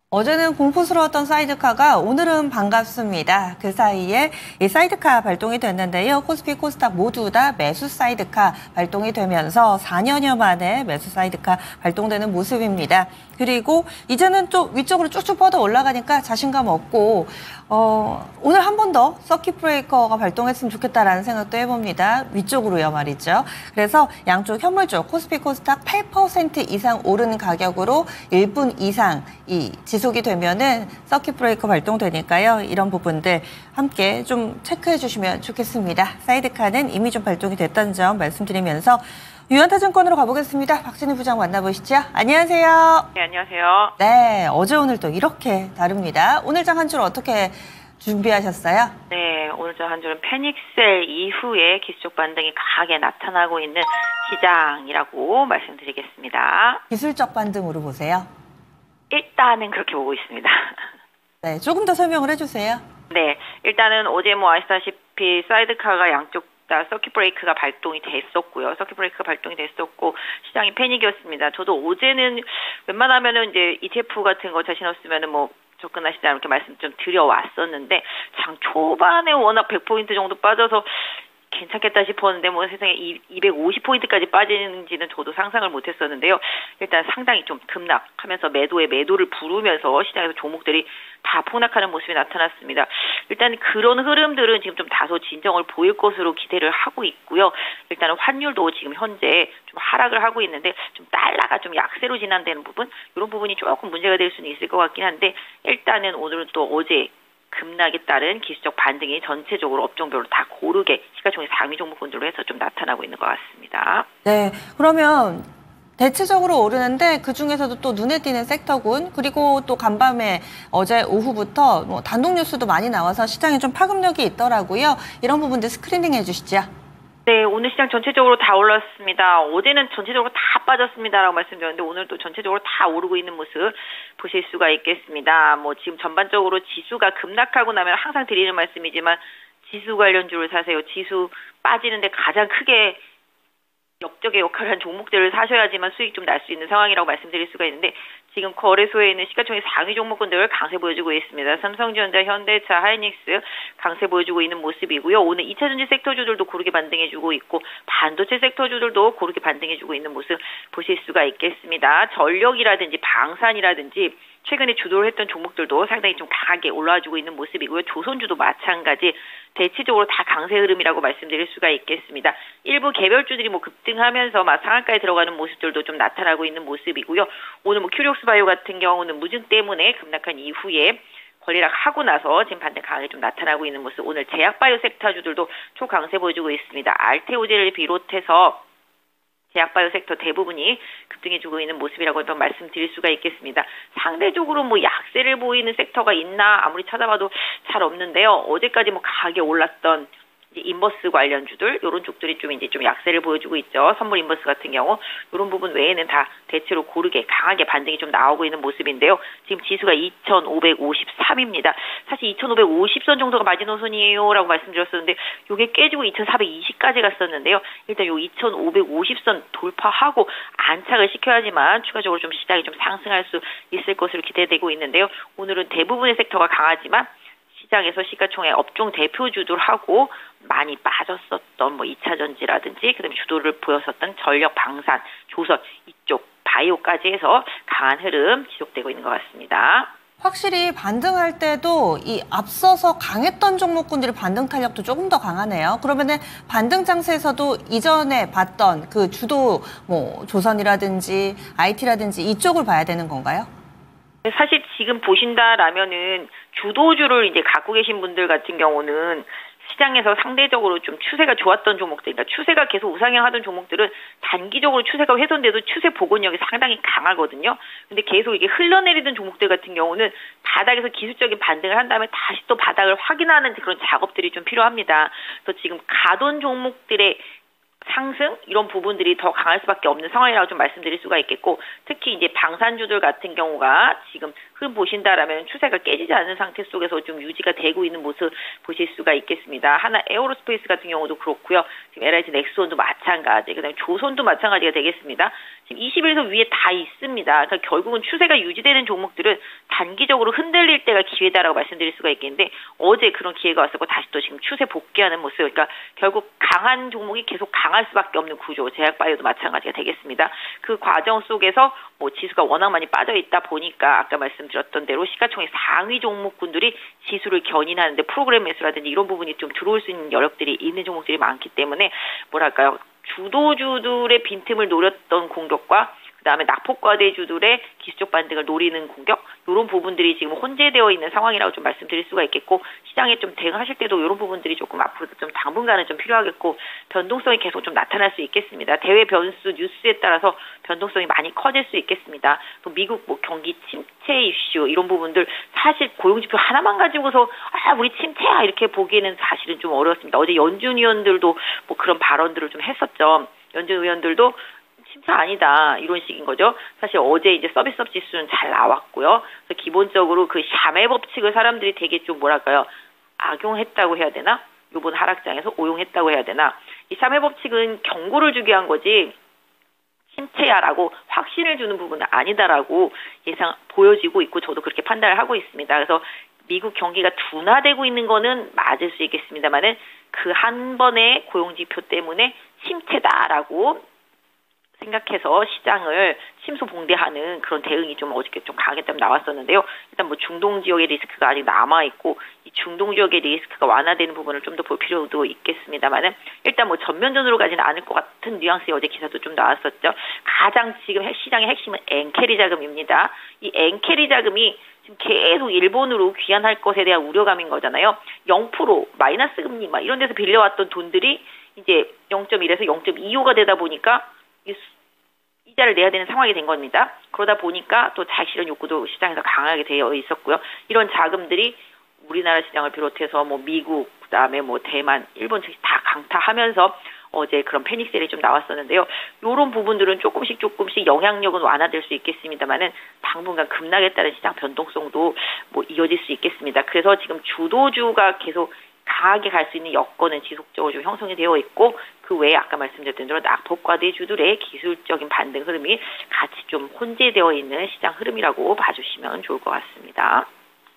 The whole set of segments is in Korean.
어제는 공포스러웠던 사이드카가 오늘은 반갑습니다. 그 사이에 이 사이드카 발동이 됐는데요. 코스피, 코스닥 모두 다 매수 사이드카 발동이 되면서 4년여 만에 매수 사이드카 발동되는 모습입니다. 그리고 이제는 좀 위쪽으로 쭉쭉 뻗어 올라가니까 자신감 없고 오늘 한 번 더 서킷 브레이커가 발동했으면 좋겠다라는 생각도 해봅니다. 위쪽으로요 말이죠. 그래서 양쪽 현물 쪽 코스피, 코스닥 8% 이상 오르는 가격으로 1분 이상 이 지속이 되면은 서킷 브레이커 발동되니까요. 이런 부분들 함께 좀 체크해 주시면 좋겠습니다. 사이드카는 이미 좀 발동이 됐다는 점 말씀드리면서 유한타증권으로 가보겠습니다. 박진희 부장 만나보시죠. 안녕하세요. 네, 안녕하세요. 네, 어제 오늘 또 이렇게 다릅니다. 오늘 장 한 줄 어떻게 준비하셨어요? 네, 오늘 저 한 주는 패닉셀 이후에 기술적 반등이 강하게 나타나고 있는 시장이라고 말씀드리겠습니다. 기술적 반등으로 보세요. 일단은 그렇게 보고 있습니다. 네, 조금 더 설명을 해주세요. 네, 일단은 어제 뭐 아시다시피 사이드카가 양쪽 다 서킷 브레이크가 발동이 됐었고요. 서킷 브레이크가 발동이 됐었고 시장이 패닉이었습니다. 저도 어제는 웬만하면은 이제 ETF 같은 거 자신 없으면은 뭐 접근하시자 이렇게 말씀 좀 드려왔었는데 장 초반에 워낙 100포인트 정도 빠져서 괜찮겠다 싶었는데 뭐 세상에 250포인트까지 빠지는지는 저도 상상을 못했었는데요. 일단 상당히 좀 급락하면서 매도를 부르면서 시장에서 종목들이 다 폭락하는 모습이 나타났습니다. 일단 그런 흐름들은 지금 좀 다소 진정을 보일 것으로 기대를 하고 있고요. 일단은 환율도 지금 현재 좀 하락을 하고 있는데 좀 달러가 좀 약세로 진행되는 부분 이런 부분이 조금 문제가 될 수는 있을 것 같긴 한데 일단은 오늘은 또 어제 급락에 따른 기술적 반등이 전체적으로 업종별로 다 고르게 시가총액 상위 종목군들로 해서 좀 나타나고 있는 것 같습니다. 네, 그러면 대체적으로 오르는데 그중에서도 또 눈에 띄는 섹터군 그리고 또 간밤에 어제 오후부터 뭐 단독 뉴스도 많이 나와서 시장에 좀 파급력이 있더라고요. 이런 부분들 스크리닝 해주시죠. 네, 오늘 시장 전체적으로 다 올랐습니다. 어제는 전체적으로 다 빠졌습니다라고 말씀드렸는데 오늘 또 전체적으로 다 오르고 있는 모습 보실 수가 있겠습니다. 뭐 지금 전반적으로 지수가 급락하고 나면 항상 드리는 말씀이지만 지수 관련주를 사세요. 지수 빠지는데 가장 크게 역적의 역할을 한 종목들을 사셔야지만 수익 좀 날 수 있는 상황이라고 말씀드릴 수가 있는데 지금 거래소에 있는 시가총액 상위 종목군들 강세 보여주고 있습니다. 삼성전자, 현대차, 하이닉스 강세 보여주고 있는 모습이고요. 오늘 2차전지 섹터주들도 고르게 반등해주고 있고 반도체 섹터주들도 고르게 반등해주고 있는 모습 보실 수가 있겠습니다. 전력이라든지 방산이라든지 최근에 주도를 했던 종목들도 상당히 좀 강하게 올라와주고 있는 모습이고요. 조선주도 마찬가지 대체적으로 다 강세 흐름이라고 말씀드릴 수가 있겠습니다. 일부 개별주들이 뭐 급등하면서 막 상한가에 들어가는 모습들도 좀 나타나고 있는 모습이고요. 오늘 뭐 큐리옥스바이오 같은 경우는 무증 때문에 급락한 이후에 권리락하고 나서 지금 반등 강하게 좀 나타나고 있는 모습. 오늘 제약바이오 섹터주들도 초강세 보여주고 있습니다. 알테오제를 비롯해서 제약바이오 섹터 대부분이 급등해주고 있는 모습이라고 한번 말씀드릴 수가 있겠습니다. 상대적으로 뭐 약세를 보이는 섹터가 있나 아무리 찾아봐도 잘 없는데요. 어제까지 뭐 강하게 올랐던 인버스 관련주들 이런 쪽들이 좀 이제 좀 약세를 보여주고 있죠. 선물 인버스 같은 경우 이런 부분 외에는 다 대체로 고르게 강하게 반등이 좀 나오고 있는 모습인데요. 지금 지수가 2,553입니다. 사실 2,550선 정도가 마지노선이에요라고 말씀드렸었는데 이게 깨지고 2,420까지 갔었는데요. 일단 요 2,550선 돌파하고 안착을 시켜야지만 추가적으로 좀 시장이 좀 상승할 수 있을 것으로 기대되고 있는데요. 오늘은 대부분의 섹터가 강하지만 시장에서 시가총액 업종 대표주들하고 많이 빠졌었던 뭐 2차전지라든지 그다음에 주도를 보였었던 전력, 방산, 조선 이쪽 바이오까지 해서 강한 흐름 지속되고 있는 것 같습니다. 확실히 반등할 때도 이 앞서서 강했던 종목군들의 반등 탄력도 조금 더 강하네요. 그러면은 반등 장세에서도 이전에 봤던 그 주도 뭐 조선이라든지 IT라든지 이쪽을 봐야 되는 건가요? 사실 지금 보신다라면은 주도주를 이제 갖고 계신 분들 같은 경우는 시장에서 상대적으로 좀 추세가 좋았던 종목들, 그러니까 추세가 계속 우상향하던 종목들은 단기적으로 추세가 훼손돼도 추세 복원력이 상당히 강하거든요. 근데 계속 이게 흘러내리던 종목들 같은 경우는 바닥에서 기술적인 반등을 한 다음에 다시 또 바닥을 확인하는 그런 작업들이 좀 필요합니다. 그래서 지금 가던 종목들의 상승 이런 부분들이 더 강할 수밖에 없는 상황이라고 좀 말씀드릴 수가 있겠고, 특히 이제 방산주들 같은 경우가 지금 흐름 보신다라면 추세가 깨지지 않는 상태 속에서 좀 유지가 되고 있는 모습 보실 수가 있겠습니다. 하나 에어로스페이스 같은 경우도 그렇고요. 지금 LIG 넥스원도 마찬가지, 그다음에 조선도 마찬가지가 되겠습니다. 지금 21선 위에 다 있습니다. 그러니까 결국은 추세가 유지되는 종목들은 단기적으로 흔들릴 때가 기회다라고 말씀드릴 수가 있겠는데, 어제 그런 기회가 왔었고 다시 또 지금 추세 복귀하는 모습. 그러니까 결국 강한 종목이 계속 강할 수밖에 없는 구조. 제약바이오도 마찬가지가 되겠습니다. 그 과정 속에서 뭐 지수가 워낙 많이 빠져 있다 보니까 아까 말씀드렸던 대로 시가총액 상위 종목군들이 지수를 견인하는데 프로그램 매수라든지 이런 부분이 좀 들어올 수 있는 여력들이 있는 종목들이 많기 때문에 뭐랄까요, 주도주들의 빈틈을 노렸던 공격과 그다음에 낙폭과대주들의 기술적 반등을 노리는 공격, 이런 부분들이 지금 혼재되어 있는 상황이라고 좀 말씀드릴 수가 있겠고, 시장에 좀 대응하실 때도 이런 부분들이 조금 앞으로도 좀 당분간은 좀 필요하겠고, 변동성이 계속 좀 나타날 수 있겠습니다. 대외 변수 뉴스에 따라서 변동성이 많이 커질 수 있겠습니다. 또 미국 뭐 경기 침체 이슈 이런 부분들, 사실 고용지표 하나만 가지고서 우리 침체야 이렇게 보기에는 사실은 좀 어려웠습니다. 어제 연준 의원들도 뭐 그런 발언들을 좀 했었죠. 연준 의원들도 침체 아니다 이런 식인 거죠. 사실 어제 이제 서비스업 지수는 잘 나왔고요. 그래서 기본적으로 그 샤멜 법칙을 사람들이 되게 좀 뭐랄까요, 악용했다고 해야 되나? 이번 하락장에서 오용했다고 해야 되나? 이 샤멜 법칙은 경고를 주기 위한 거지 침체야라고 확신을 주는 부분은 아니다라고 보여지고 있고, 저도 그렇게 판단을 하고 있습니다. 그래서 미국 경기가 둔화되고 있는 거는 맞을 수 있겠습니다만은 그 한 번의 고용지표 때문에 침체다라고 생각해서 시장을 심수봉대하는 그런 대응이 좀 어저께 좀 강하게 나왔었는데요. 일단 뭐 중동 지역의 리스크가 아직 남아있고, 이 중동 지역의 리스크가 완화되는 부분을 좀 더 볼 필요도 있겠습니다만은, 일단 뭐 전면전으로 가지는 않을 것 같은 뉘앙스의 어제 기사도 좀 나왔었죠. 가장 지금 시장의 핵심은 엔캐리 자금입니다. 이 엔캐리 자금이 지금 계속 일본으로 귀환할 것에 대한 우려감인 거잖아요. 0% 마이너스 금리 막 이런 데서 빌려왔던 돈들이 이제 0.1에서 0.25가 되다 보니까 이자를 내야 되는 상황이 된 겁니다. 그러다 보니까 또 자기실현 욕구도 시장에서 강하게 되어 있었고요. 이런 자금들이 우리나라 시장을 비롯해서 뭐 미국, 그다음에 뭐 대만, 일본 측이 다 강타하면서 어제 그런 패닉셀이 좀 나왔었는데요. 이런 부분들은 조금씩 영향력은 완화될 수 있겠습니다만은 당분간 급락에 따른 시장 변동성도 뭐 이어질 수 있겠습니다. 그래서 지금 주도주가 계속 강하게 갈 수 있는 여건은 지속적으로 좀 형성이 되어 있고, 그 외에 아까 말씀드렸던 대로 낙폭과대주들의 기술적인 반등 흐름이 같이 좀 혼재되어 있는 시장 흐름이라고 봐주시면 좋을 것 같습니다.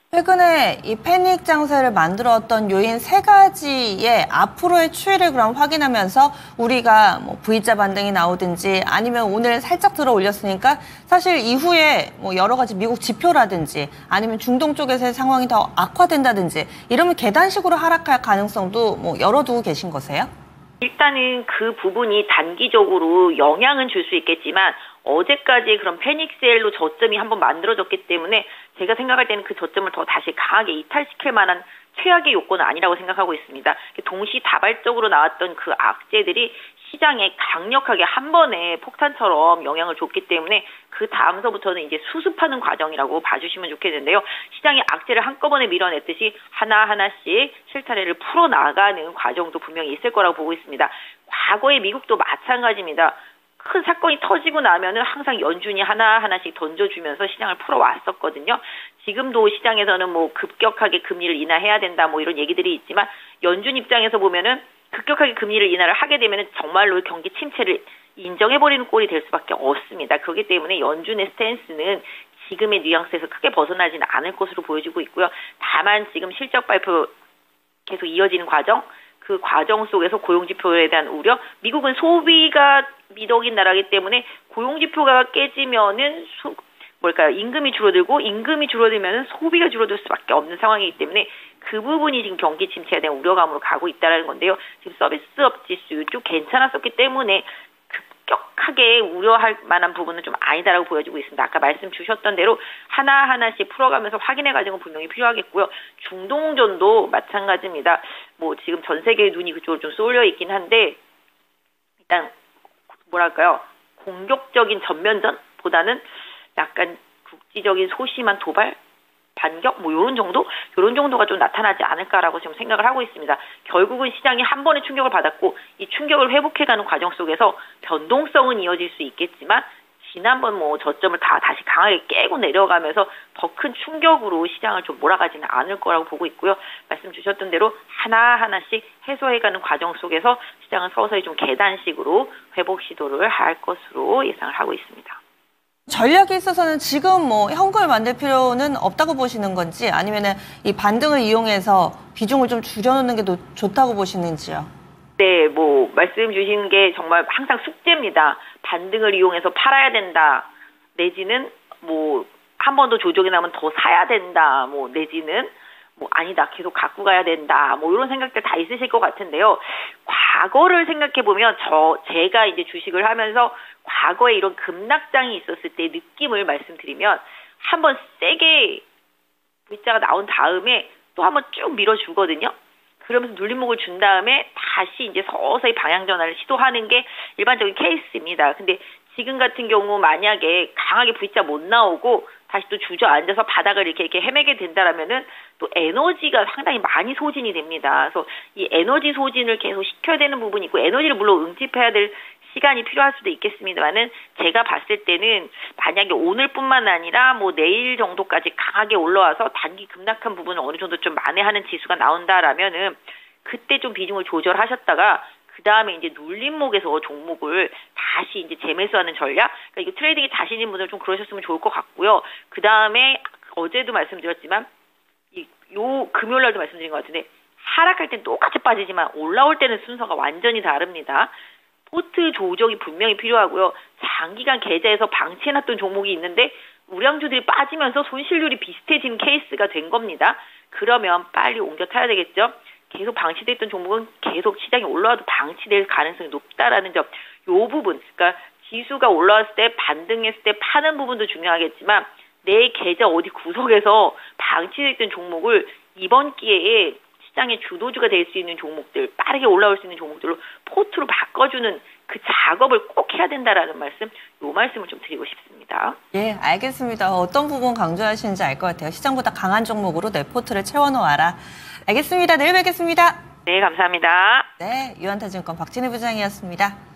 최근에 이 패닉 장세를 만들었던 요인 세 가지의 앞으로의 추이를 그럼 확인하면서 우리가 뭐 V자 반등이 나오든지 아니면 오늘 살짝 들어 올렸으니까 사실 이후에 뭐 여러 가지 미국 지표라든지 아니면 중동 쪽에서의 상황이 더 악화된다든지 이러면 계단식으로 하락할 가능성도 뭐 열어두고 계신 거세요? 일단은 그 부분이 단기적으로 영향은 줄 수 있겠지만, 어제까지 그런 패닉셀로 저점이 한번 만들어졌기 때문에 제가 생각할 때는 그 저점을 더 다시 강하게 이탈시킬 만한 최악의 요건은 아니라고 생각하고 있습니다. 동시다발적으로 나왔던 그 악재들이 시장에 강력하게 한 번에 폭탄처럼 영향을 줬기 때문에 그 다음서부터는 이제 수습하는 과정이라고 봐주시면 좋겠는데요. 시장이 악재를 한꺼번에 밀어냈듯이 하나하나씩 실타래를 풀어나가는 과정도 분명히 있을 거라고 보고 있습니다. 과거의 미국도 마찬가지입니다. 큰 사건이 터지고 나면은 항상 연준이 하나하나씩 던져주면서 시장을 풀어왔었거든요. 지금도 시장에서는 뭐 급격하게 금리를 인하해야 된다 뭐 이런 얘기들이 있지만, 연준 입장에서 보면은 급격하게 금리를 인하를 하게 되면은 정말로 경기 침체를 인정해버리는 꼴이 될 수밖에 없습니다. 그렇기 때문에 연준의 스탠스는 지금의 뉘앙스에서 크게 벗어나지는 않을 것으로 보여지고 있고요. 다만 지금 실적 발표 계속 이어지는 과정, 그 과정 속에서 고용지표에 대한 우려, 미국은 소비가 미덕인 나라이기 때문에 고용지표가 깨지면은 임금이 줄어들고, 임금이 줄어들면은 소비가 줄어들 수밖에 없는 상황이기 때문에 그 부분이 지금 경기 침체에 대한 우려감으로 가고 있다는 건데요. 지금 서비스업 지수 쭉 괜찮았었기 때문에 급격하게 우려할 만한 부분은 좀 아니다라고 보여지고 있습니다. 아까 말씀 주셨던 대로 하나하나씩 풀어가면서 확인해가지고 분명히 필요하겠고요. 중동전도 마찬가지입니다. 뭐 지금 전 세계의 눈이 그쪽으로 좀 쏠려 있긴 한데, 일단 뭐랄까요, 공격적인 전면전보다는 약간 국지적인 소심한 도발, 반격 뭐 요런 정도가 좀 나타나지 않을까라고 지금 생각을 하고 있습니다. 결국은 시장이 한 번의 충격을 받았고 이 충격을 회복해가는 과정 속에서 변동성은 이어질 수 있겠지만 지난번 뭐 저점을 다시 강하게 깨고 내려가면서 더 큰 충격으로 시장을 좀 몰아가지는 않을 거라고 보고 있고요. 말씀 주셨던 대로 하나하나씩 해소해가는 과정 속에서 시장은 서서히 좀 계단식으로 회복 시도를 할 것으로 예상을 하고 있습니다. 전략에 있어서는 지금 뭐 현금을 만들 필요는 없다고 보시는 건지 아니면은 이 반등을 이용해서 비중을 좀 줄여놓는 게 좋다고 보시는지요? 네, 뭐 말씀 주신 게 정말 항상 숙제입니다. 반등을 이용해서 팔아야 된다. 내지는 뭐 한 번 더 조정이 나면 더 사야 된다. 뭐 내지는 뭐 아니다. 계속 갖고 가야 된다. 뭐 이런 생각들 다 있으실 것 같은데요. 과거를 생각해 보면 제가 이제 주식을 하면서 과거에 이런 급락장이 있었을 때 느낌을 말씀드리면 한번 세게 V자가 나온 다음에 또 한번 쭉 밀어주거든요. 그러면서 눌림목을 준 다음에 다시 이제 서서히 방향 전환을 시도하는 게 일반적인 케이스입니다. 근데 지금 같은 경우 만약에 강하게 V자 못 나오고 다시 또 주저앉아서 바닥을 이렇게 헤매게 된다라면은 또 에너지가 상당히 많이 소진이 됩니다. 그래서 이 에너지 소진을 계속 시켜야 되는 부분이 있고 에너지를 물론 응집해야 될 시간이 필요할 수도 있겠습니다만은 제가 봤을 때는 만약에 오늘뿐만 아니라 뭐 내일 정도까지 강하게 올라와서 단기 급락한 부분을 어느 정도 좀 만회하는 지수가 나온다라면은 그때 좀 비중을 조절하셨다가 그 다음에 이제 눌림목에서 종목을 다시 이제 재매수하는 전략. 그러니까 이거 트레이딩에 자신 있는 분들 좀 그러셨으면 좋을 것 같고요. 그 다음에 어제도 말씀드렸지만 요 금요일 날도 말씀드린 것 같은데 하락할 땐 똑같이 빠지지만 올라올 때는 순서가 완전히 다릅니다. 포트 조정이 분명히 필요하고요. 장기간 계좌에서 방치해놨던 종목이 있는데 우량주들이 빠지면서 손실률이 비슷해진 케이스가 된 겁니다. 그러면 빨리 옮겨 타야 되겠죠. 계속 방치돼 있던 종목은 계속 시장이 올라와도 방치될 가능성이 높다라는 점. 요 부분, 그러니까 지수가 올라왔을 때 반등했을 때 파는 부분도 중요하겠지만 내 계좌 어디 구석에서 방치돼 있던 종목을 이번 기회에 시장의 주도주가 될 수 있는 종목들, 빠르게 올라올 수 있는 종목들로 포트로 바꿔주는 그 작업을 꼭 해야 된다라는 말씀, 요 말씀을 좀 드리고 싶습니다. 예, 알겠습니다. 어떤 부분 강조하시는지 알 것 같아요. 시장보다 강한 종목으로 내 포트를 채워놓아라. 알겠습니다. 내일 뵙겠습니다. 네, 감사합니다. 네, 유한타증권 박진희 부장이었습니다.